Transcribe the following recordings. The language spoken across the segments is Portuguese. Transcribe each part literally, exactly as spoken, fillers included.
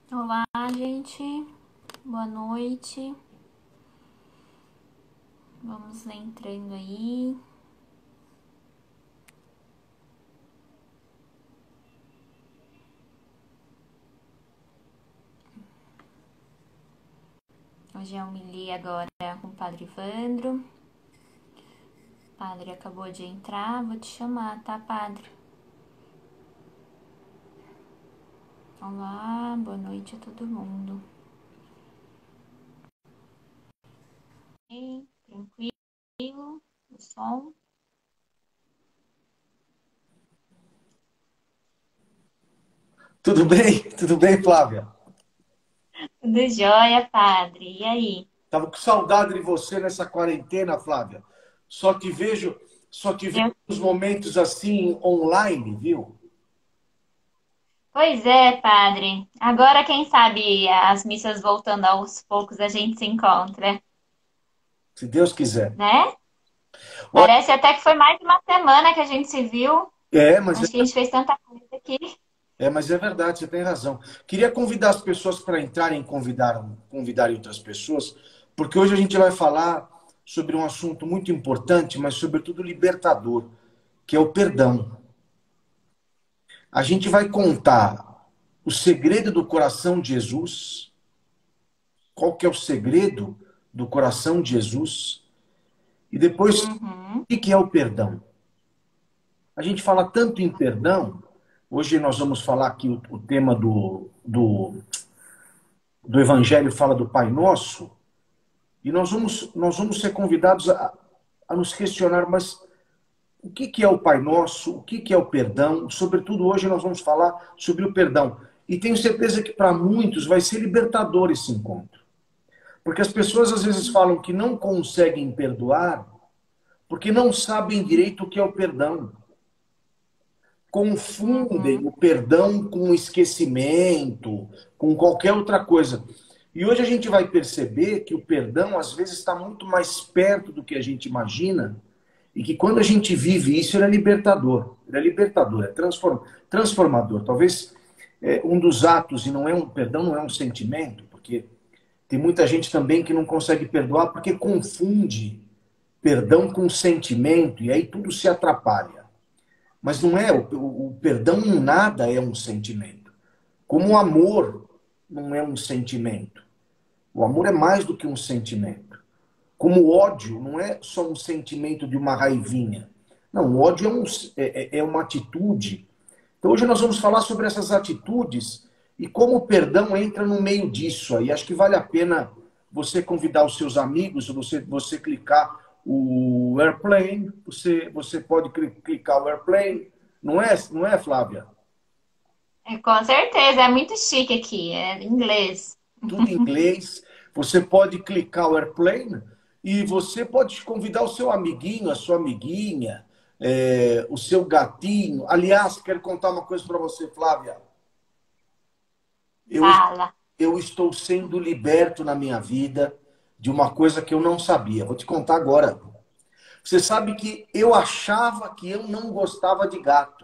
Olá, gente. Boa noite. Vamos entrando aí. Hoje eu me li agora com o Padre Evandro. O padre acabou de entrar. Vou te chamar, tá, Padre? Olá, boa noite a todo mundo. E, tranquilo, o som. Tudo bem? Tudo bem, Flávia? Tudo jóia, Padre. E aí? Tava com saudade de você nessa quarentena, Flávia. Só te vejo, só te vejo Eu... nos momentos assim online, viu? Pois é, Padre. Agora, quem sabe, as missas voltando aos poucos, a gente se encontra, Se Deus quiser. né? Olha, Parece até que foi mais de uma semana que a gente se viu. é, mas é, Acho que a gente fez tanta coisa aqui. é, mas é verdade, você tem razão. Queria convidar as pessoas para entrarem, convidar, convidarem outras pessoas, porque hoje a gente vai falar sobre um assunto muito importante, mas sobretudo libertador, que é o perdão. A gente vai contar o segredo do coração de Jesus. Qual que é o segredo do coração de Jesus? E depois, o Uhum. que é o perdão? A gente fala tanto em perdão. Hoje nós vamos falar aqui o, o tema do, do, do Evangelho fala do Pai Nosso. E nós vamos, nós vamos ser convidados a, a nos questionar, mas o que, que é o Pai Nosso? O que, que é o perdão? Sobretudo hoje nós vamos falar sobre o perdão. E tenho certeza que para muitos vai ser libertador esse encontro. Porque as pessoas às vezes falam que não conseguem perdoar porque não sabem direito o que é o perdão. Confundem Uhum. o perdão com o esquecimento, com qualquer outra coisa. E hoje a gente vai perceber que o perdão, às vezes, está muito mais perto do que a gente imagina, e que quando a gente vive isso, ele é libertador. Ele é libertador, é transform, transformador. Talvez é, um dos atos, e não é um perdão, não é um sentimento, porque tem muita gente também que não consegue perdoar porque confunde perdão com sentimento, e aí tudo se atrapalha. Mas não é, o, o perdão em nada é um sentimento. Como o amor não é um sentimento. O amor é mais do que um sentimento. Como o ódio não é só um sentimento de uma raivinha. Não, o ódio é, um, é, é é uma atitude. Então hoje nós vamos falar sobre essas atitudes e como o perdão entra no meio disso. Aí acho que vale a pena você convidar os seus amigos, você, você clicar o airplane, você, você pode clicar o airplane, não é, não é, Flávia? É, com certeza, é muito chique aqui, é inglês. Tudo em inglês. Você pode clicar o airplane e você pode convidar o seu amiguinho, a sua amiguinha, é, o seu gatinho. Aliás, quero contar uma coisa para você, Flávia. Eu, Fala. eu estou sendo liberto na minha vida de uma coisa que eu não sabia. Vou te contar agora. Você sabe que eu achava que eu não gostava de gato.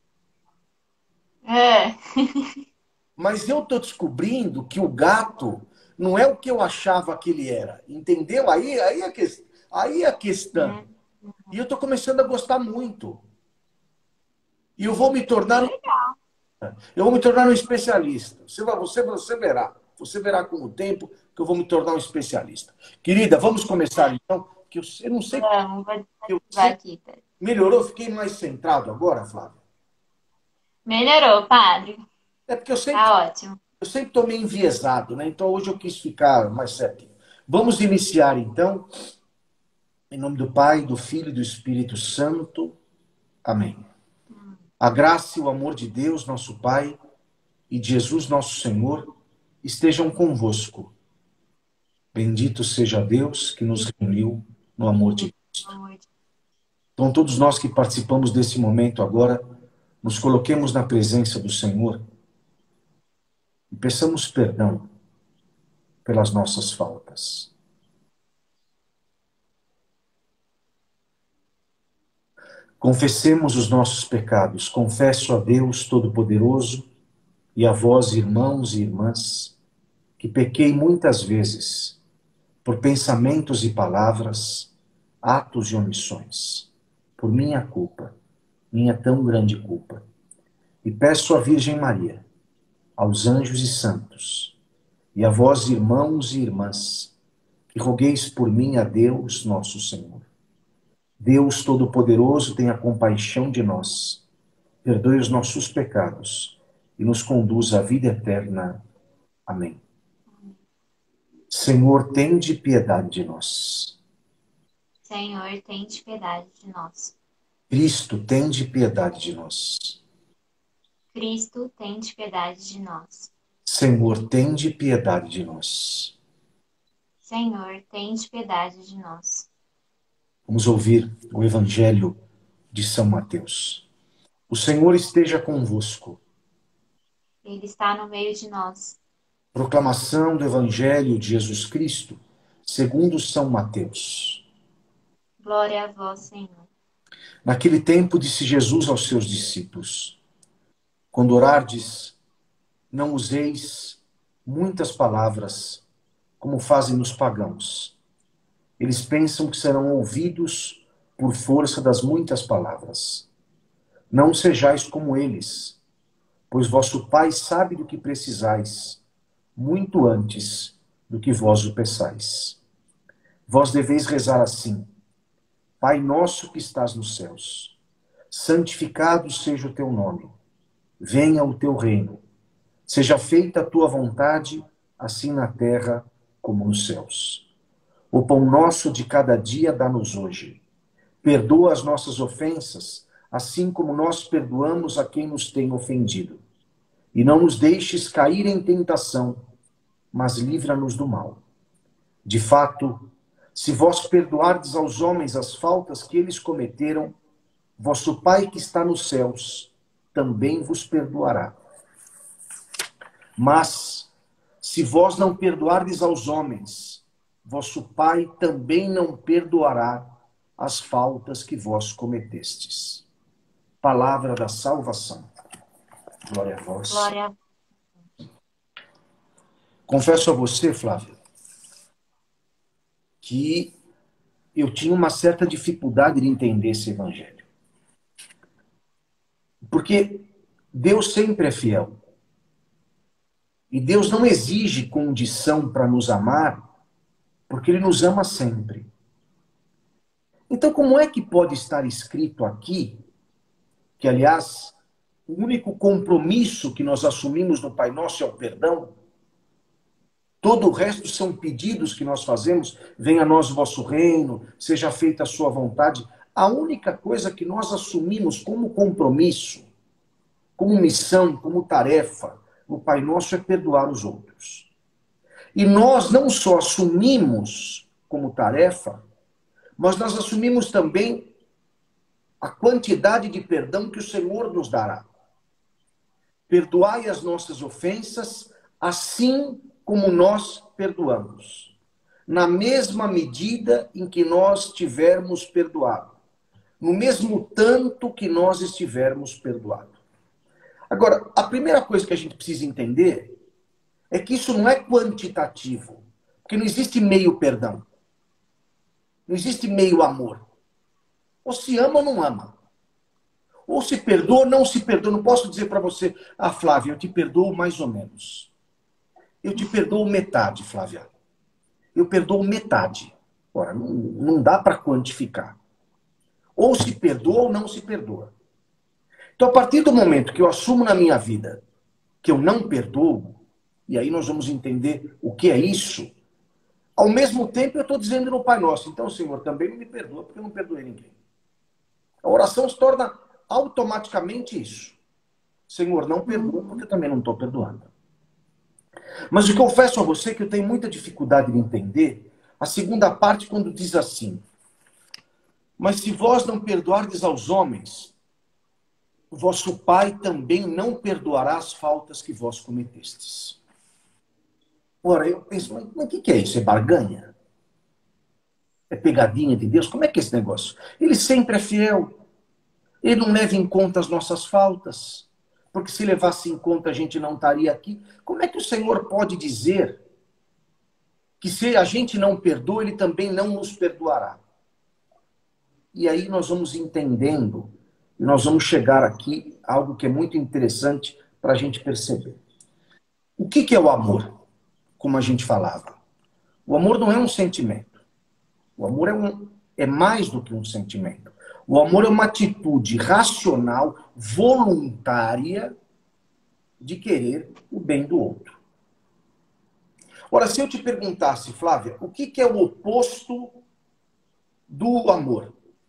É. Mas eu estou descobrindo que o gato não é o que eu achava que ele era. Entendeu? Aí, aí, a, que, aí a questão. Hum, E eu estou começando a gostar muito. E eu vou me tornar um, legal. eu vou me tornar um especialista. Você, vai, você, você verá. Você verá com o tempo que eu vou me tornar um especialista. Querida, vamos começar então. Que eu, eu não sei. Vamos, vou Eu desativar sei, aqui. Tá? melhorou, fiquei mais centrado agora, Flávio. Melhorou, padre. É porque eu sempre, Tá ótimo. eu sempre estou meio enviesado, né? Então hoje eu quis ficar mais certinho. Vamos iniciar então, em nome do Pai, do Filho e do Espírito Santo. Amém. A graça e o amor de Deus, nosso Pai, e de Jesus, nosso Senhor, estejam convosco. Bendito seja Deus que nos reuniu no amor de Cristo. Então, todos nós que participamos desse momento agora, nos coloquemos na presença do Senhor e peçamos perdão pelas nossas faltas. Confessemos os nossos pecados. Confesso a Deus Todo-Poderoso, E a vós, irmãos e irmãs, que pequei muitas vezes por pensamentos e palavras, atos e omissões, por minha culpa, minha tão grande culpa. E peço à Virgem Maria, aos anjos e santos, e a vós, irmãos e irmãs, que rogueis por mim a Deus, nosso Senhor. Deus Todo-Poderoso, tenha compaixão de nós, perdoe os nossos pecados e nos conduz à vida eterna. Amém. Senhor, tende piedade de nós. Senhor, tende piedade de nós. Cristo, tende piedade de nós. Cristo, tende piedade de nós. Senhor, tende piedade de nós. Senhor, tende piedade de nós. Vamos ouvir o Evangelho de São Mateus. O Senhor esteja convosco. Ele está no meio de nós. Proclamação do Evangelho de Jesus Cristo, segundo São Mateus. Glória a vós, Senhor. Naquele tempo disse Jesus aos seus discípulos: quando orardes, não useis muitas palavras, como fazem os pagãos. Eles pensam que serão ouvidos por força das muitas palavras. Não sejais como eles, pois vosso Pai sabe do que precisais, muito antes do que vós o peçais. Vós deveis rezar assim: Pai nosso que estás nos céus, santificado seja o teu nome. Venha o teu reino. Seja feita a tua vontade, assim na terra como nos céus. O pão nosso de cada dia dá-nos hoje. Perdoa as nossas ofensas, assim como nós perdoamos a quem nos tem ofendido. E não nos deixes cair em tentação, mas livra-nos do mal. De fato, se vós perdoardes aos homens as faltas que eles cometeram, vosso Pai que está nos céus também vos perdoará. Mas, se vós não perdoardes aos homens, vosso Pai também não perdoará as faltas que vós cometestes. Palavra da salvação. Glória a vós. Glória a vós. Confesso a você, Flávia, que eu tinha uma certa dificuldade de entender esse evangelho. Porque Deus sempre é fiel. E Deus não exige condição para nos amar, porque Ele nos ama sempre. Então, como é que pode estar escrito aqui, que, aliás, o único compromisso que nós assumimos no Pai Nosso é o perdão? Todo o resto são pedidos que nós fazemos: venha a nós o vosso reino, seja feita a sua vontade. A única coisa que nós assumimos como compromisso, como missão, como tarefa, no Pai Nosso é perdoar os outros. E nós não só assumimos como tarefa, mas nós assumimos também a quantidade de perdão que o Senhor nos dará. Perdoai as nossas ofensas, assim como nós perdoamos, na mesma medida em que nós tivermos perdoado, no mesmo tanto que nós estivermos perdoado. Agora, a primeira coisa que a gente precisa entender é que isso não é quantitativo, porque não existe meio perdão, não existe meio amor. Ou se ama ou não ama, ou se perdoa ou não se perdoa. Não posso dizer para você: ah, Flávia, eu te perdoo mais ou menos. Eu te perdoo metade, Flávia. Eu perdoo metade. Ora, não, não dá para quantificar. Ou se perdoa ou não se perdoa. Então, a partir do momento que eu assumo na minha vida que eu não perdoo, e aí nós vamos entender o que é isso, ao mesmo tempo eu estou dizendo no Pai Nosso: então, Senhor, também não me perdoa, porque eu não perdoei ninguém. A oração se torna automaticamente isso: Senhor, não perdoa, porque eu também não estou perdoando. Mas o que eu confesso a você é que eu tenho muita dificuldade de entender a segunda parte, quando diz assim: mas se vós não perdoardes aos homens, vosso Pai também não perdoará as faltas que vós cometestes. Ora, eu penso, mas, mas o que, que é isso? É barganha? É pegadinha de Deus? Como é que é esse negócio? Ele sempre é fiel. Ele não leva em conta as nossas faltas. porque se levasse em conta a gente não estaria aqui. Como é que o Senhor pode dizer que se a gente não perdoa, Ele também não nos perdoará? E aí nós vamos entendendo, e nós vamos chegar aqui a algo que é muito interessante para a gente perceber. O que que é o amor? Como a gente falava. O amor não é um sentimento. O amor é, um, é mais do que um sentimento. O amor é uma atitude racional, voluntária, de querer o bem do outro. Ora, se eu te perguntasse, Flávia, o que que é o oposto do amor?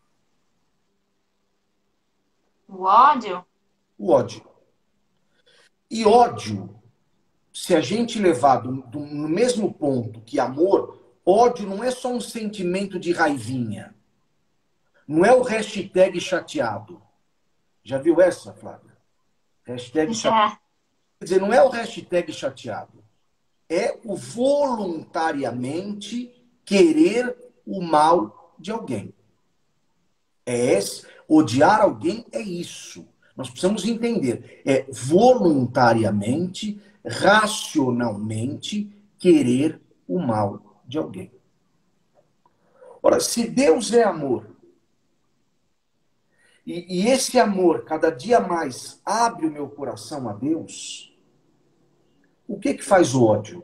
O ódio? O ódio. E ódio, se a gente levar do, do, no mesmo ponto que amor, ódio não é só um sentimento de raivinha. Não é o hashtag chateado. Já viu essa, Flávia? Hashtag chateado. Quer dizer, não é o hashtag chateado. É o voluntariamente querer o mal de alguém. É esse, odiar alguém é isso. Nós precisamos entender. É voluntariamente, racionalmente, querer o mal de alguém. Ora, se Deus é amor, e, e esse amor cada dia mais abre o meu coração a Deus, o que que faz o ódio?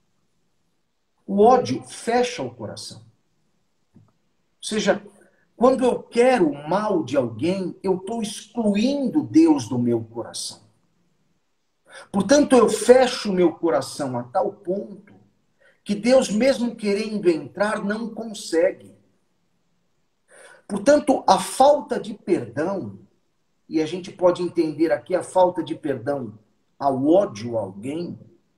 O ódio fecha o coração. Ou seja, quando eu quero o mal de alguém, eu estou excluindo Deus do meu coração. Portanto, eu fecho o meu coração a tal ponto que Deus, mesmo querendo entrar, não consegue. Portanto, a falta de perdão, e a gente pode entender aqui a falta de perdão ao ódio a alguém,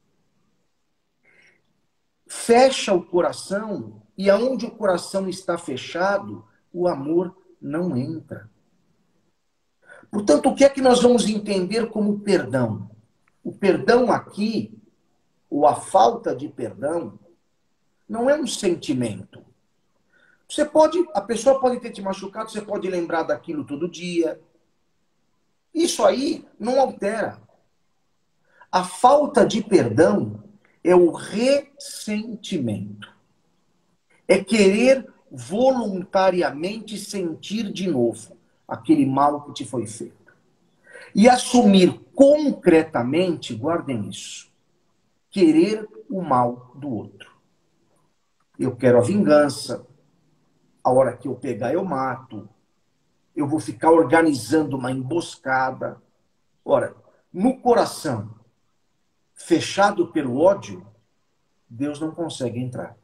fecha o coração, e aonde o coração está fechado, o amor não entra. Portanto, o que é que nós vamos entender como perdão? O perdão aqui, ou a falta de perdão, não é um sentimento. Você pode, a pessoa pode ter te machucado, você pode lembrar daquilo todo dia. Isso aí não altera. A falta de perdão é o ressentimento. É querer voluntariamente sentir de novo aquele mal que te foi feito. E assumir concretamente, guardem isso, querer o mal do outro. Eu quero a vingança. A hora que eu pegar, eu mato. Eu vou ficar organizando uma emboscada. Ora, no coração fechado pelo ódio, Deus não consegue entrar.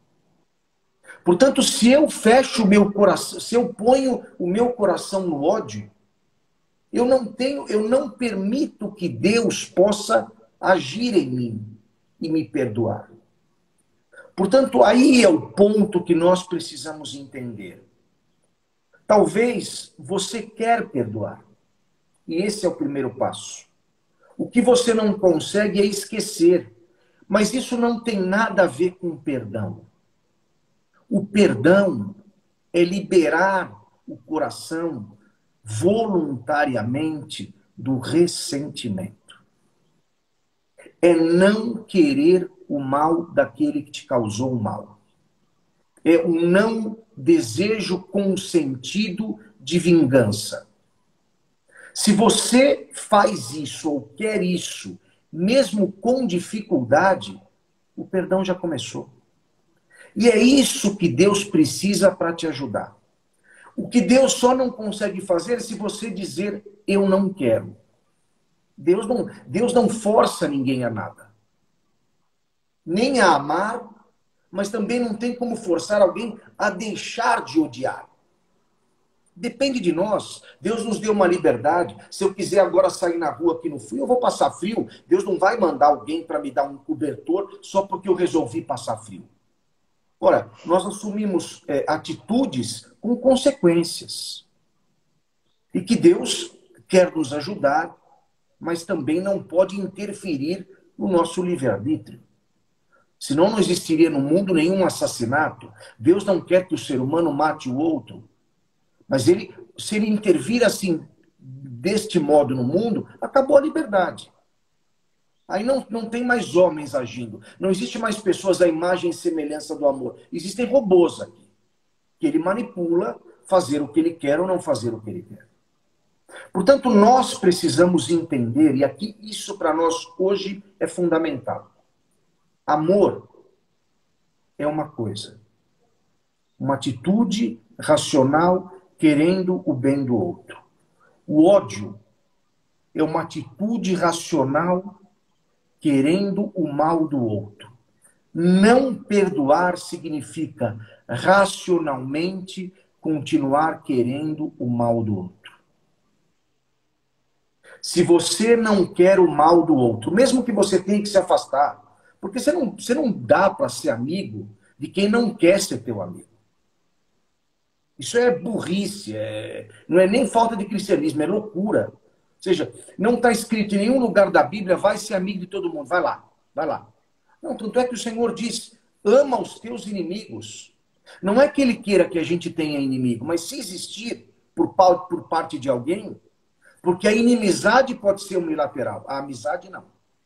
Portanto, se eu fecho o meu coração, se eu ponho o meu coração no ódio, eu não tenho, eu não permito que Deus possa agir em mim e me perdoar. Portanto, aí é o ponto que nós precisamos entender. Talvez você quer perdoar. E esse é o primeiro passo. O que você não consegue é esquecer. Mas isso não tem nada a ver com perdão. O perdão é liberar o coração voluntariamente do ressentimento. É não querer o mal daquele que te causou o mal. É o não desejo consentido de vingança. Se você faz isso ou quer isso, mesmo com dificuldade, o perdão já começou. E é isso que Deus precisa para te ajudar. O que Deus só não consegue fazer é se você dizer, eu não quero. Deus não, Deus não força ninguém a nada. Nem a amar, mas também não tem como forçar alguém a deixar de odiar. Depende de nós. Deus nos deu uma liberdade. Se eu quiser agora sair na rua aqui no frio, eu vou passar frio. Deus não vai mandar alguém para me dar um cobertor só porque eu resolvi passar frio. Ora, nós assumimos é, atitudes com consequências. E que Deus quer nos ajudar, mas também não pode interferir no nosso livre-arbítrio. Senão não existiria no mundo nenhum assassinato. Deus não quer que o ser humano mate o outro. Mas ele, se ele intervir assim, deste modo no mundo, acabou a liberdade. Aí não, não tem mais homens agindo. Não existe mais pessoas à imagem e semelhança do amor. Existem robôs aqui, que ele manipula fazer o que ele quer ou não fazer o que ele quer. Portanto, nós precisamos entender, e aqui isso para nós hoje é fundamental. Amor é uma coisa, uma atitude racional querendo o bem do outro. O ódio é uma atitude racional querendo o mal do outro. Não perdoar significa racionalmente continuar querendo o mal do outro. Se você não quer o mal do outro, mesmo que você tenha que se afastar, porque você não, você não dá para ser amigo de quem não quer ser teu amigo. Isso é burrice, é, não é nem falta de cristianismo, é loucura. Ou seja, não está escrito em nenhum lugar da Bíblia, vai ser amigo de todo mundo, vai lá, vai lá. Não, tanto é que o Senhor diz, ama os teus inimigos. Não é que Ele queira que a gente tenha inimigo, mas se existir por, por parte de alguém, porque a inimizade pode ser unilateral, a amizade não.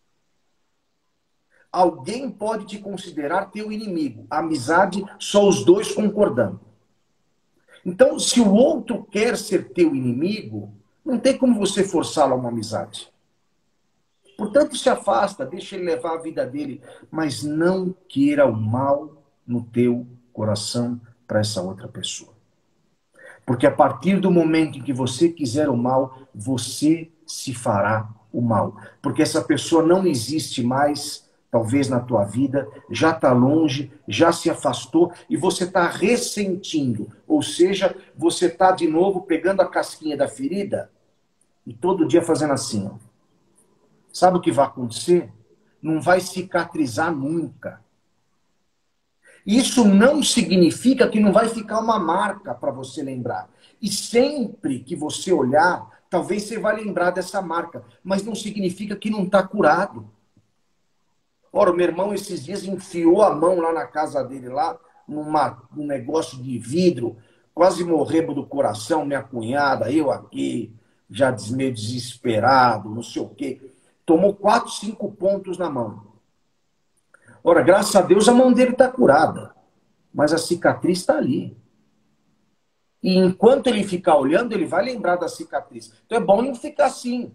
Alguém pode te considerar teu inimigo, a amizade só os dois concordando. Então, se o outro quer ser teu inimigo, não tem como você forçá-lo a uma amizade. Portanto, se afasta, deixa ele levar a vida dele, mas não queira o mal no teu coração para essa outra pessoa. Porque a partir do momento em que você quiser o mal, você se fará o mal. Porque essa pessoa não existe mais, talvez na tua vida, já está longe, já se afastou e você está ressentindo. Ou seja, você está de novo pegando a casquinha da ferida e todo dia fazendo assim. Ó. Sabe o que vai acontecer? Não vai cicatrizar nunca. Isso não significa que não vai ficar uma marca para você lembrar. E sempre que você olhar, talvez você vai lembrar dessa marca, mas não significa que não está curado. Ora, o meu irmão esses dias enfiou a mão lá na casa dele, lá numa, num negócio de vidro, quase morremos do coração, minha cunhada, eu aqui, já meio desesperado, não sei o quê. Tomou quatro, cinco pontos na mão. Ora, graças a Deus a mão dele está curada, mas a cicatriz está ali. E enquanto ele ficar olhando, ele vai lembrar da cicatriz. Então é bom não ficar assim.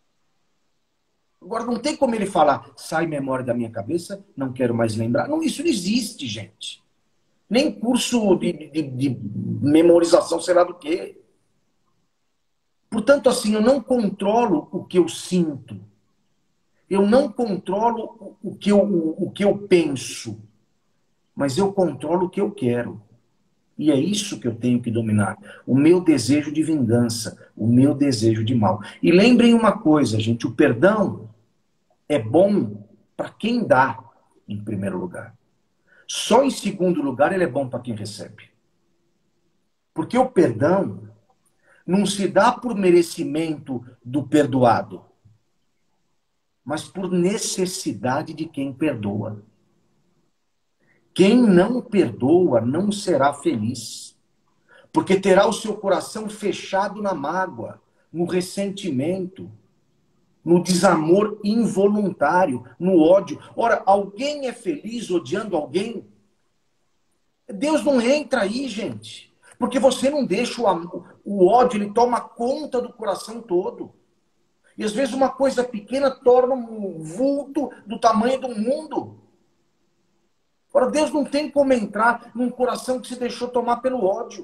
Agora não tem como ele falar, sai memória da minha cabeça, não quero mais lembrar. Não, isso não existe, gente. Nem curso de, de, de memorização, sei lá do quê. Portanto, assim, eu não controlo o que eu sinto. Eu não controlo o que eu, o que eu penso, mas eu controlo o que eu quero. E é isso que eu tenho que dominar. O meu desejo de vingança, o meu desejo de mal. E lembrem uma coisa, gente, o perdão é bom para quem dá, em primeiro lugar. Só em segundo lugar ele é bom para quem recebe. Porque o perdão não se dá por merecimento do perdoado, mas por necessidade de quem perdoa. Quem não perdoa não será feliz, porque terá o seu coração fechado na mágoa, no ressentimento, no desamor involuntário, no ódio. Ora, alguém é feliz odiando alguém? Deus não entra aí, gente, porque você não deixa o, o ódio, ele toma conta do coração todo. E às vezes uma coisa pequena torna um vulto do tamanho do mundo. Ora, Deus não tem como entrar num coração que se deixou tomar pelo ódio.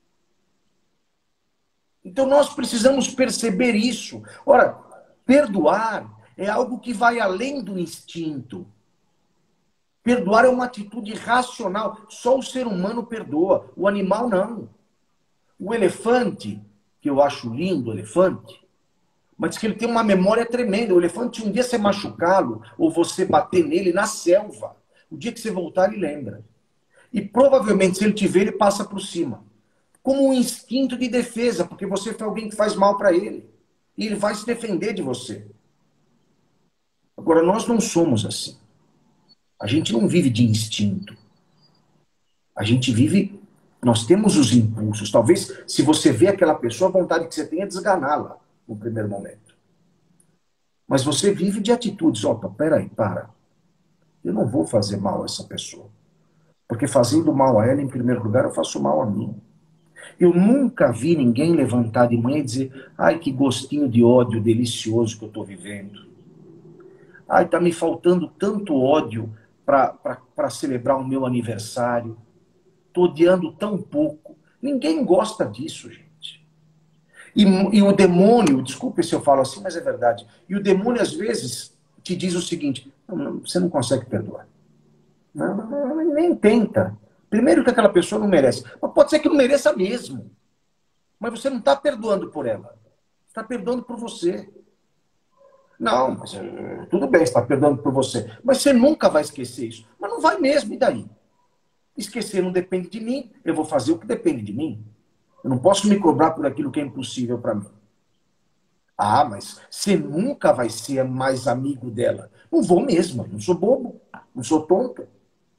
Então nós precisamos perceber isso. Ora, perdoar é algo que vai além do instinto. Perdoar é uma atitude racional. Só o ser humano perdoa, o animal não. O elefante, que eu acho lindo, o elefante, mas diz que ele tem uma memória tremenda. O elefante, um dia você machucá-lo, ou você bater nele na selva, o dia que você voltar, ele lembra. E provavelmente, se ele te ver, ele passa por cima. Como um instinto de defesa, porque você foi alguém que faz mal para ele. E ele vai se defender de você. Agora, nós não somos assim. A gente não vive de instinto. A gente vive... Nós temos os impulsos. Talvez, se você vê aquela pessoa, a vontade que você tem é desganá-la. no primeiro momento. Mas você vive de atitudes. Opa, peraí, para. Eu não vou fazer mal a essa pessoa. Porque fazendo mal a ela, em primeiro lugar, eu faço mal a mim. Eu nunca vi ninguém levantar de manhã e dizer: ai, que gostinho de ódio delicioso que eu estou vivendo. Ai, está me faltando tanto ódio para celebrar o meu aniversário. Estou odiando tão pouco. Ninguém gosta disso, gente. E, e o demônio, desculpe se eu falo assim, mas é verdade. E o demônio, às vezes, te diz o seguinte: não, não, você não consegue perdoar. Não, não, não, nem tenta. Primeiro que aquela pessoa não merece. Mas pode ser que não mereça mesmo. Mas você não está perdoando por ela. Você está perdoando por você. Não, mas uh, tudo bem, você está perdoando por você. Mas você nunca vai esquecer isso. Mas não vai mesmo, e daí? Esquecer não depende de mim. Eu vou fazer o que depende de mim. Eu não posso me cobrar por aquilo que é impossível para mim. Ah, mas você nunca vai ser mais amigo dela. Não vou mesmo, não sou bobo, não sou tonto.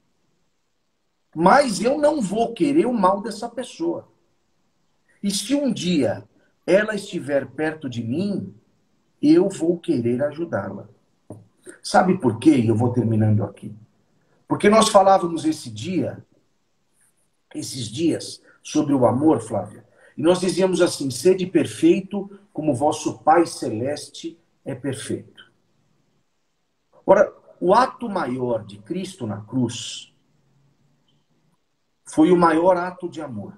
Mas eu não vou querer o mal dessa pessoa. E se um dia ela estiver perto de mim, eu vou querer ajudá-la. Sabe por quê? E eu vou terminando aqui. Porque nós falávamos esse dia, esses dias, sobre o amor, Flávia. E nós dizíamos assim: sede perfeito como vosso Pai Celeste é perfeito. Ora, o ato maior de Cristo na cruz foi o maior ato de amor.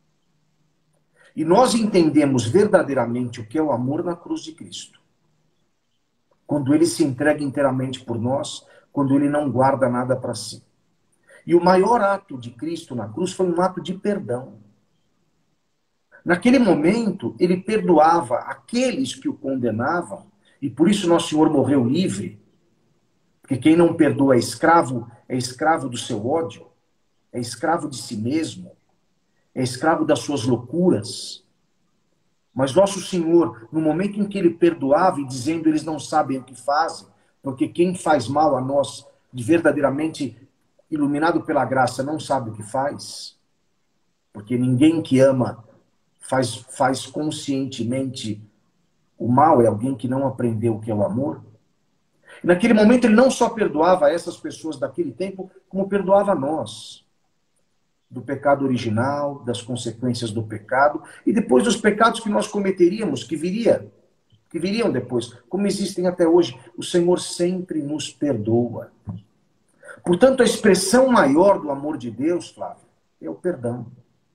E nós entendemos verdadeiramente o que é o amor na cruz de Cristo. Quando ele se entrega inteiramente por nós, quando ele não guarda nada para si. E o maior ato de Cristo na cruz foi um ato de perdão. Naquele momento, ele perdoava aqueles que o condenavam, e por isso nosso Senhor morreu livre, porque quem não perdoa é escravo, é escravo do seu ódio, é escravo de si mesmo, é escravo das suas loucuras. Mas nosso Senhor, no momento em que ele perdoava e dizendo eles não sabem o que fazem, porque quem faz mal a nós, verdadeiramente iluminado pela graça, não sabe o que faz, porque ninguém que ama faz, faz conscientemente o mal, é alguém que não aprendeu o que é o amor. E naquele momento ele não só perdoava essas pessoas daquele tempo, como perdoava nós. Do pecado original, das consequências do pecado, e depois dos pecados que nós cometeríamos, que viria, que viriam depois, como existem até hoje. O Senhor sempre nos perdoa. Portanto, a expressão maior do amor de Deus, Flávio, é o perdão.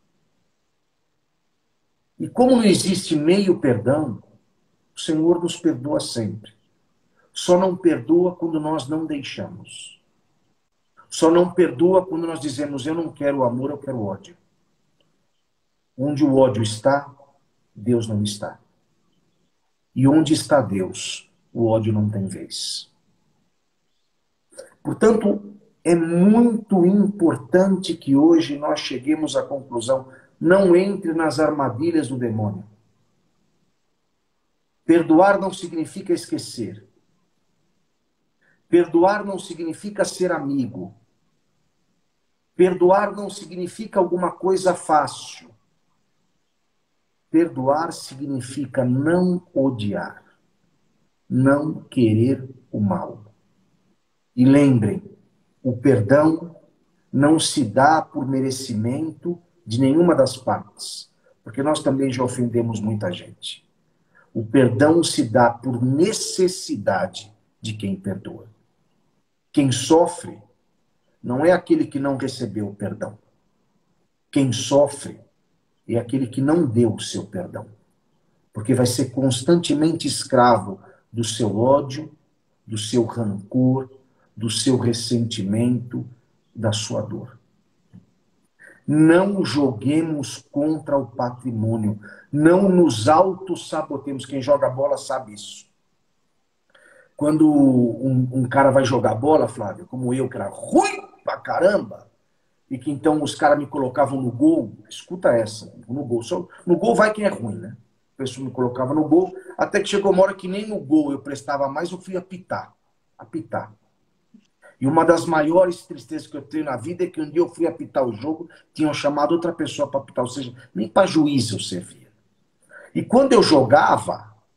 E como não existe meio perdão, o Senhor nos perdoa sempre. Só não perdoa quando nós não deixamos. Só não perdoa quando nós dizemos: eu não quero o amor, eu quero o ódio. Onde o ódio está, Deus não está. E onde está Deus, o ódio não tem vez. Portanto, é muito importante que hoje nós cheguemos à conclusão: não entre nas armadilhas do demônio. Perdoar não significa esquecer. Perdoar não significa ser amigo. Perdoar não significa alguma coisa fácil. Perdoar significa não odiar, não querer o mal. E lembrem, o perdão não se dá por merecimento de nenhuma das partes, porque nós também já ofendemos muita gente. O perdão se dá por necessidade de quem perdoa. Quem sofre não é aquele que não recebeu o perdão. Quem sofre é aquele que não deu o seu perdão. Porque vai ser constantemente escravo do seu ódio, do seu rancor, do seu ressentimento, da sua dor. Não joguemos contra o patrimônio. Não nos auto-sabotemos. Quem joga bola sabe isso. Quando um, um cara vai jogar bola, Flávio, como eu, que era ruim pra caramba, e que então os caras me colocavam no gol, escuta essa, no gol. Só, no gol vai quem é ruim, né? A pessoa me colocava no gol, até que chegou uma hora que nem no gol eu prestava mais, eu fui apitar. Apitar. E uma das maiores tristezas que eu tenho na vida é que um dia eu fui apitar o jogo, tinham chamado outra pessoa para apitar, ou seja, nem para juiz eu servia. E quando eu jogava,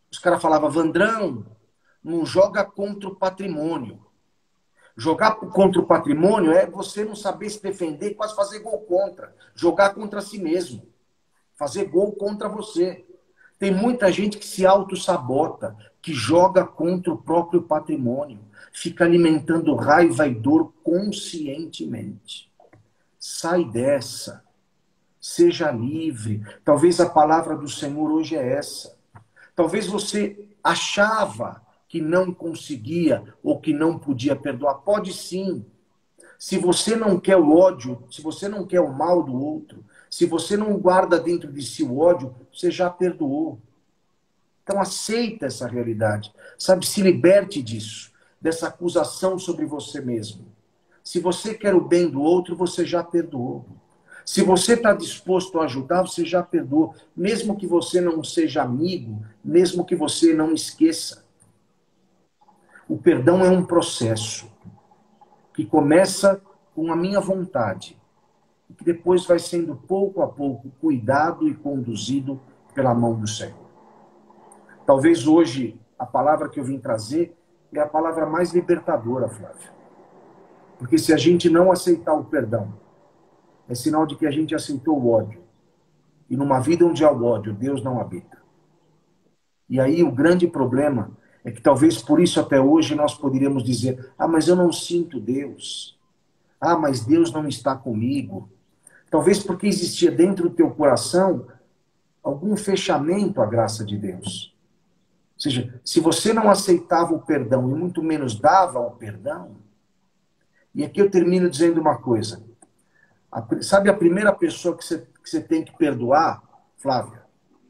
Os caras falavam, Vandrão, não joga contra o patrimônio. Jogar contra o patrimônio é você não saber se defender, quase fazer gol contra. Jogar contra si mesmo. Fazer gol contra você. Tem muita gente que se auto-sabota, que joga contra o próprio patrimônio. Fica alimentando raiva e dor conscientemente. Sai dessa. Seja livre. Talvez a palavra do Senhor hoje é essa. Talvez você achava que não conseguia ou que não podia perdoar. Pode sim. Se você não quer o ódio, se você não quer o mal do outro, se você não guarda dentro de si o ódio, você já perdoou. Então aceita essa realidade. Sabe, se liberte disso, dessa acusação sobre você mesmo. Se você quer o bem do outro, você já perdoou. Se você está disposto a ajudar, você já perdoou. Mesmo que você não seja amigo, mesmo que você não esqueça. O perdão é um processo que começa com a minha vontade e que depois vai sendo pouco a pouco cuidado e conduzido pela mão do Senhor. Talvez hoje a palavra que eu vim trazer é a palavra mais libertadora, Flávia. Porque se a gente não aceitar o perdão, é sinal de que a gente aceitou o ódio. E numa vida onde há o ódio, Deus não habita. E aí o grande problema é que talvez por isso até hoje nós poderíamos dizer, ah, mas eu não sinto Deus. Ah, mas Deus não está comigo. Talvez porque existia dentro do teu coração algum fechamento à graça de Deus. Ou seja, se você não aceitava o perdão e muito menos dava o perdão, e aqui eu termino dizendo uma coisa. A, sabe a primeira pessoa que você, que você tem que perdoar, Flávia?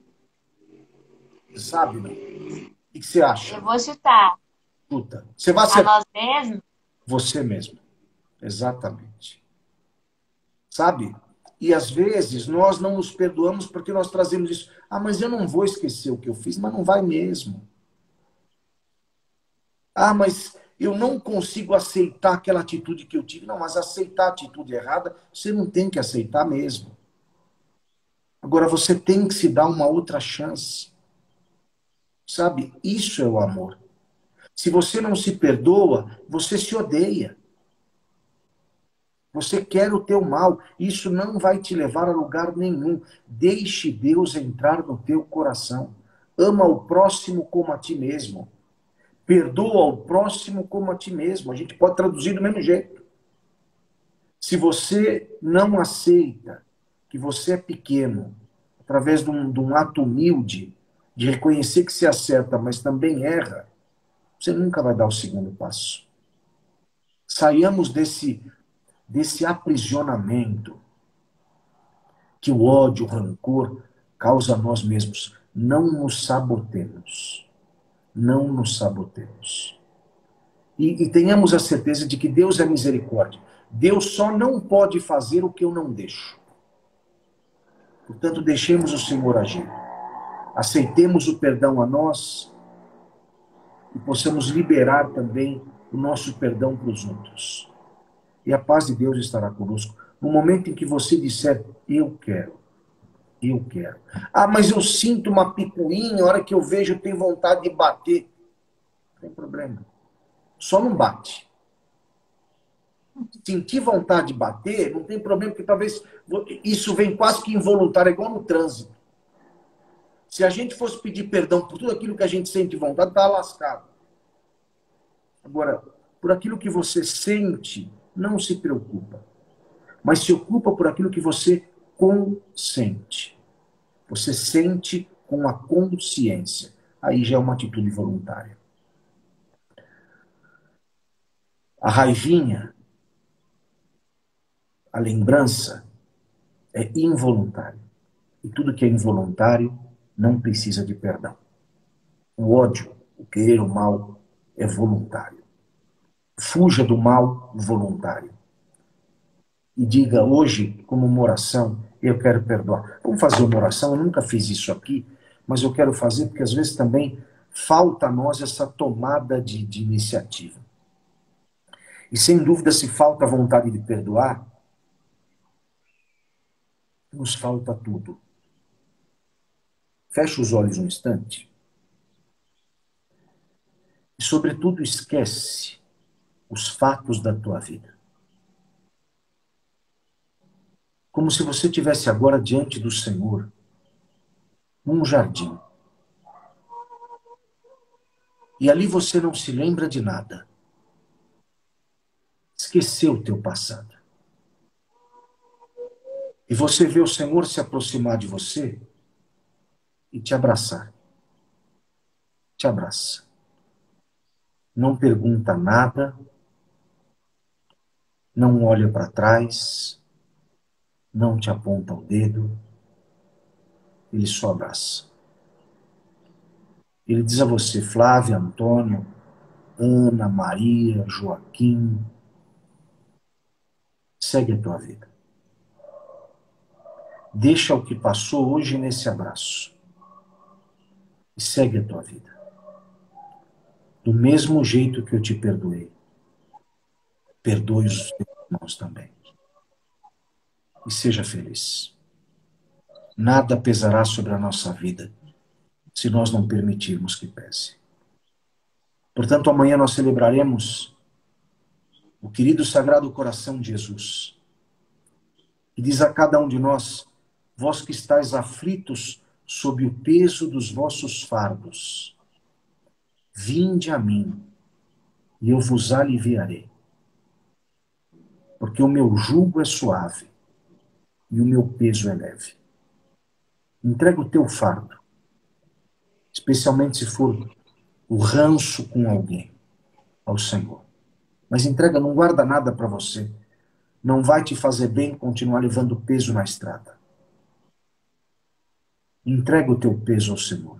Você sabe, não? O que você acha? Eu vou chutar. Escuta, você vai A acertar nós mesmos? você mesmo. Exatamente. Sabe? E às vezes nós não nos perdoamos porque nós trazemos isso. Ah, mas eu não vou esquecer o que eu fiz, mas não vai mesmo. Ah, mas eu não consigo aceitar aquela atitude que eu tive. Não, mas aceitar a atitude errada, você não tem que aceitar mesmo. Agora você tem que se dar uma outra chance. Sabe? Isso é o amor. Se você não se perdoa, você se odeia. Você quer o teu mal. Isso não vai te levar a lugar nenhum. Deixe Deus entrar no teu coração. Ama o próximo como a ti mesmo. Perdoa o próximo como a ti mesmo. A gente pode traduzir do mesmo jeito. Se você não aceita que você é pequeno, através de um, de um ato humilde, de reconhecer que se acerta, mas também erra, você nunca vai dar o segundo passo. Saiamos desse, desse aprisionamento que o ódio, o rancor causa a nós mesmos. Não nos sabotemos. Não nos sabotemos. E, e tenhamos a certeza de que Deus é misericórdia. Deus só não pode fazer o que eu não deixo. Portanto, deixemos o Senhor agir. Aceitemos o perdão a nós e possamos liberar também o nosso perdão para os outros. E a paz de Deus estará conosco. No momento em que você disser, eu quero, eu quero. Ah, mas eu sinto uma picuinha, a hora que eu vejo eu tenho vontade de bater. Não tem problema. Só não bate. Sentir vontade de bater, não tem problema, porque talvez isso vem quase que involuntário, é igual no trânsito. Se a gente fosse pedir perdão por tudo aquilo que a gente sente vontade, tá lascado. Agora, por aquilo que você sente, não se preocupa. Mas se ocupa por aquilo que você consente. Você sente com a consciência. Aí já é uma atitude voluntária. A raivinha, a lembrança, é involuntário. E tudo que é involuntário não precisa de perdão. O ódio, o querer o mal, é voluntário. Fuja do mal voluntário. E diga hoje, como uma oração, eu quero perdoar. Vamos fazer uma oração? Eu nunca fiz isso aqui, mas eu quero fazer porque às vezes também falta a nós essa tomada de, de iniciativa. E sem dúvida, se falta a vontade de perdoar, nos falta tudo. Feche os olhos um instante. E, sobretudo, esquece os fatos da tua vida. Como se você estivesse agora diante do Senhor, num jardim. E ali você não se lembra de nada. Esqueceu o teu passado. E você vê o Senhor se aproximar de você e te abraçar. Te abraça. Não pergunta nada, não olha para trás, não te aponta o dedo, ele só abraça. Ele diz a você, Flávia, Antônio, Ana, Maria, Joaquim, segue a tua vida. Deixa o que passou hoje nesse abraço e segue a tua vida. Do mesmo jeito que eu te perdoei, perdoe os teus irmãos também. E seja feliz. Nada pesará sobre a nossa vida se nós não permitirmos que pese. Portanto, amanhã nós celebraremos o querido Sagrado Coração de Jesus. E diz a cada um de nós, vós que estáis aflitos sob o peso dos vossos fardos, vinde a mim, e eu vos aliviarei. Porque o meu jugo é suave, e o meu peso é leve. Entrega o teu fardo, especialmente se for o ranço com alguém, ao Senhor. Mas entrega, não guarda nada para você. Não vai te fazer bem continuar levando peso na estrada. Entrega o teu peso ao Senhor.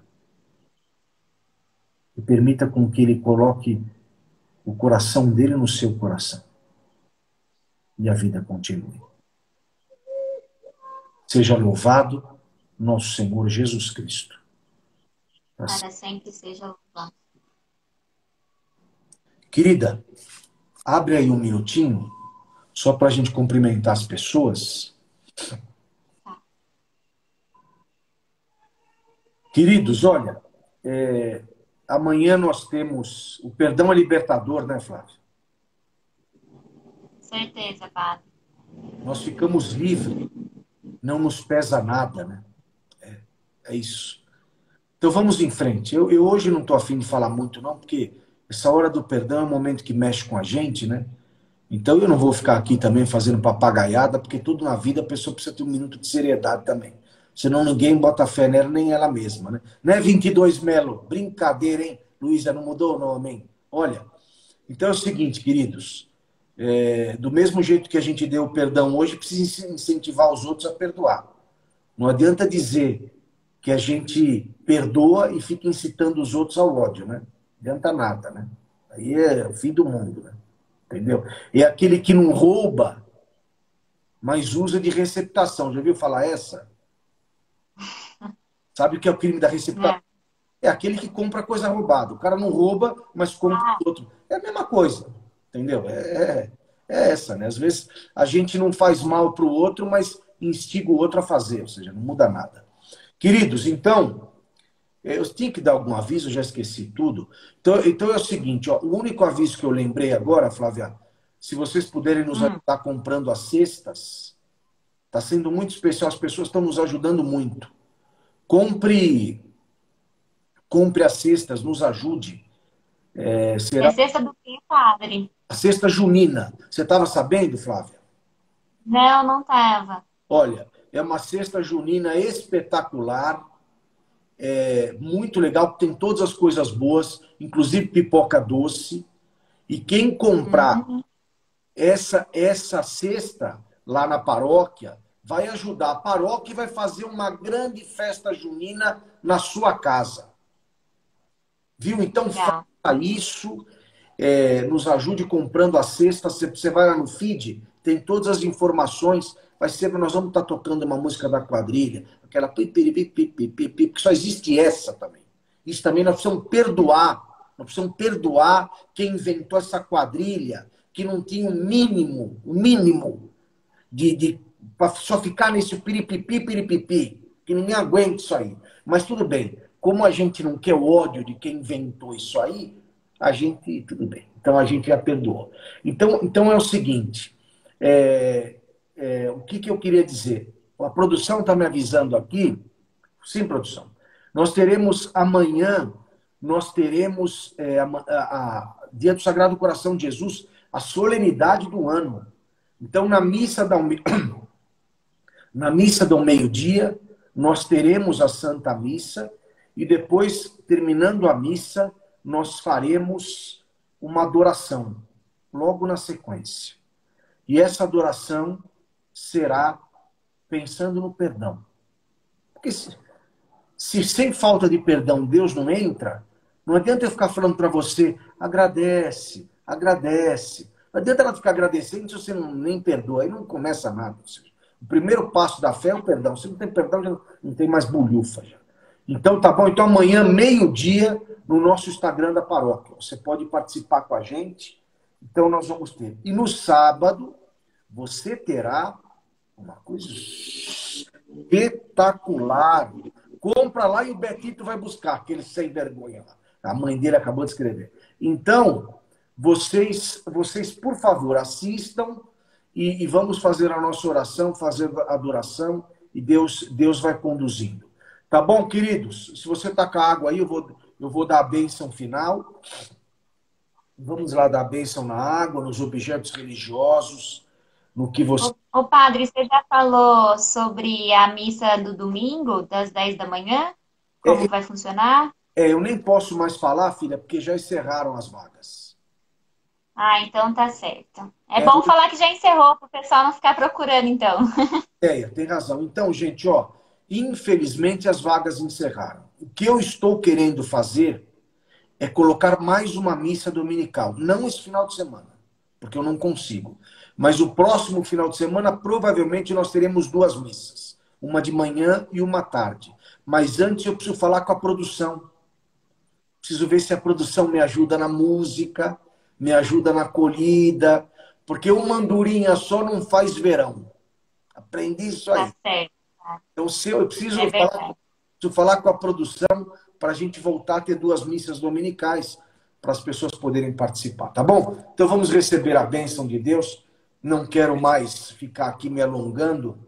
E permita com que Ele coloque o coração dele no seu coração. E a vida continue. Seja louvado nosso Senhor Jesus Cristo. Para sempre seja louvado. Querida, abre aí um minutinho, só para a gente cumprimentar as pessoas. Tá. Queridos, olha, é, amanhã nós temos o perdão é libertador, né, Flávia? Certeza, padre. Nós ficamos livres, não nos pesa nada, né? É, é isso. Então vamos em frente. Eu, eu hoje não estou afim de falar muito, não, porque essa hora do perdão é um momento que mexe com a gente, né? Então eu não vou ficar aqui também fazendo papagaiada, porque tudo na vida a pessoa precisa ter um minuto de seriedade também. Senão ninguém bota fé nela, nem ela mesma, né? Né, vinte e dois Melo? Brincadeira, hein? Luísa, não mudou o nome, hein? Olha, então é o seguinte, queridos. É, do mesmo jeito que a gente deu o perdão hoje, precisa incentivar os outros a perdoar. Não adianta dizer que a gente perdoa e fica incitando os outros ao ódio, né? Não adianta nada, né? Aí é o fim do mundo, né? Entendeu? É aquele que não rouba, mas usa de receptação. Já ouviu falar essa? Sabe o que é o crime da receptação? É, é aquele que compra coisa roubada. O cara não rouba, mas compra ah. o outro. É a mesma coisa, entendeu? É, é, é essa, né? Às vezes a gente não faz mal para o outro, mas instiga o outro a fazer, ou seja, não muda nada. Queridos, então, eu tinha que dar algum aviso, já esqueci tudo. Então, então é o seguinte, ó, o único aviso que eu lembrei agora, Flávia, se vocês puderem nos hum. ajudar comprando as cestas, está sendo muito especial, as pessoas estão nos ajudando muito. Compre, compre as cestas, nos ajude. É, será... é cesta do que, padre? A cesta junina. Você estava sabendo, Flávia? Não, não estava. Olha, é uma cesta junina espetacular, é muito legal, tem todas as coisas boas, inclusive pipoca doce. E quem comprar uhum. essa, essa cesta lá na paróquia, vai ajudar a paróquia e vai fazer uma grande festa junina na sua casa. Viu? Então legal. Faça isso, é, nos ajude comprando a cesta. Você vai lá no feed, tem todas as informações. Vai ser, nós vamos estar tocando uma música da quadrilha, aquela porque só existe essa também. Isso também nós precisamos perdoar. Nós precisamos perdoar quem inventou essa quadrilha, que não tinha o mínimo, o mínimo de, de para só ficar nesse piripipi, piripipi, que ninguém aguenta isso aí. Mas tudo bem, como a gente não quer o ódio de quem inventou isso aí, a gente, tudo bem. Então a gente já perdoou. Então, então é o seguinte, é, é, o que, que eu queria dizer? A produção está me avisando aqui, sim, produção, nós teremos amanhã, nós teremos é, a, a, a Dia do Sagrado Coração de Jesus, a solenidade do ano. Então, na missa da, na missa do meio-dia, nós teremos a Santa Missa e depois, terminando a missa, nós faremos uma adoração, logo na sequência. E essa adoração será pensando no perdão. Porque se, se sem falta de perdão Deus não entra, não adianta eu ficar falando para você, agradece, agradece. Não adianta ela ficar agradecendo se você não, nem perdoa, aí não começa nada. O primeiro passo da fé é o perdão. Se não tem perdão, já não tem mais bolhufa. Já. Então tá bom, então amanhã, meio-dia, no nosso Instagram da paróquia. Você pode participar com a gente. Então nós vamos ter. E no sábado, você terá uma coisa espetacular. Compra lá e o Betito vai buscar, aquele sem vergonha lá. A mãe dele acabou de escrever. Então, vocês, vocês por favor, assistam e, e vamos fazer a nossa oração, fazer a adoração e Deus, Deus vai conduzindo. Tá bom, queridos? Se você tá com a água aí, eu vou, eu vou dar a bênção final. Vamos lá dar a bênção na água, nos objetos religiosos, no que você... Ô, ô, padre, você já falou sobre a missa do domingo, das dez da manhã? Como É, vai funcionar? é, eu nem posso mais falar, filha, porque já encerraram as vagas. Ah, então tá certo. É É, bom falar que já encerrou, para o pessoal não ficar procurando, então. é, tem razão. Então, gente, ó, infelizmente as vagas encerraram. O que eu estou querendo fazer é colocar mais uma missa dominical. Não esse final de semana, porque eu não consigo. Mas o próximo final de semana, provavelmente, nós teremos duas missas. Uma de manhã e uma à tarde. Mas antes eu preciso falar com a produção. Preciso ver se a produção me ajuda na música, me ajuda na acolhida, porque uma andorinha só não faz verão. Aprendi isso aí. Tá certo. Então, se eu, eu preciso, É falar, verdade. preciso falar com a produção para a gente voltar a ter duas missas dominicais para as pessoas poderem participar, tá bom? Então vamos receber a bênção de Deus. Não quero mais ficar aqui me alongando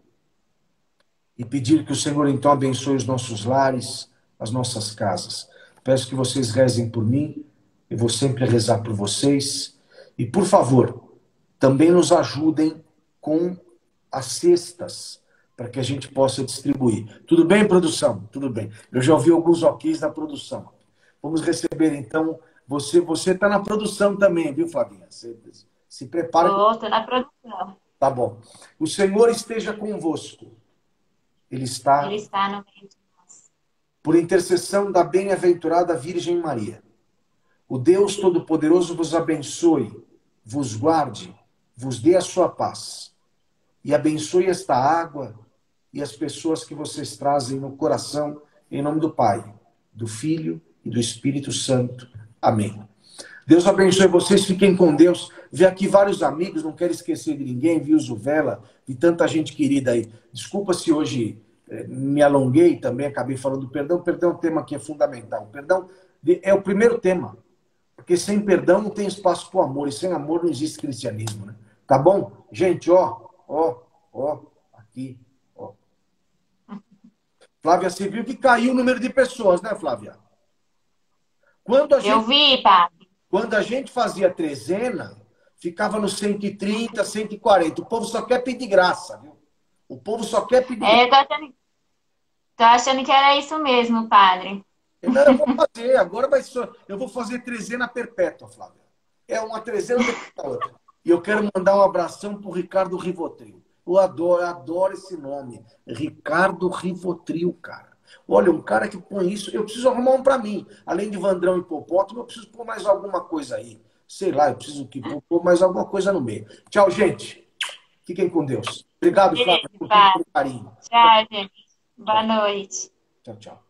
e pedir que o Senhor então abençoe os nossos lares, as nossas casas. Peço que vocês rezem por mim, eu vou sempre rezar por vocês. E, por favor, também nos ajudem com as cestas, para que a gente possa distribuir. Tudo bem, produção? Tudo bem. Eu já ouvi alguns ok's da produção. Vamos receber, então, você você está na produção também, viu, Flavinha? Você, se prepara. Tô, tô na produção. Tá bom. O Senhor esteja convosco. Ele está... Ele está no meio de nós. Por intercessão da bem-aventurada Virgem Maria. O Deus Todo-Poderoso vos abençoe, vos guarde, vos dê a sua paz. E abençoe esta água e as pessoas que vocês trazem no coração, em nome do Pai, do Filho e do Espírito Santo. Amém. Deus abençoe vocês, fiquem com Deus. Vi aqui vários amigos, não quero esquecer de ninguém, vi o Zuvela, vi tanta gente querida aí. Desculpa se hoje eh, me alonguei também, acabei falando do perdão. Perdão é um tema que é fundamental. O perdão é o primeiro tema, porque sem perdão não tem espaço para o amor, e sem amor não existe cristianismo, né? Tá bom? Gente, ó, ó, ó, aqui, ó. Flávia, você viu que caiu o número de pessoas, né, Flávia? Quando a gente... Eu vi, padre. Quando a gente fazia trezena, ficava no cento e trinta, cento e quarenta. O povo só quer pedir graça, viu? O povo só quer pedir É, graça. eu tô achando, tô achando que era isso mesmo, padre. Não, eu vou fazer, agora vai ser... Eu vou fazer trezena perpétua, Flávia. É uma trezena depois da outra. E eu quero mandar um abração pro Ricardo Rivotril. Eu adoro, eu adoro esse nome. Ricardo Rivotril, cara. Olha, um cara que põe isso... Eu preciso arrumar um para mim. Além de Vandrão e Hipopótamo, eu preciso pôr mais alguma coisa aí. Sei lá, eu preciso que pôr mais alguma coisa no meio. Tchau, gente. Fiquem com Deus. Obrigado, Flávia, por todo o carinho. Tchau, gente. Boa noite. Tchau, tchau.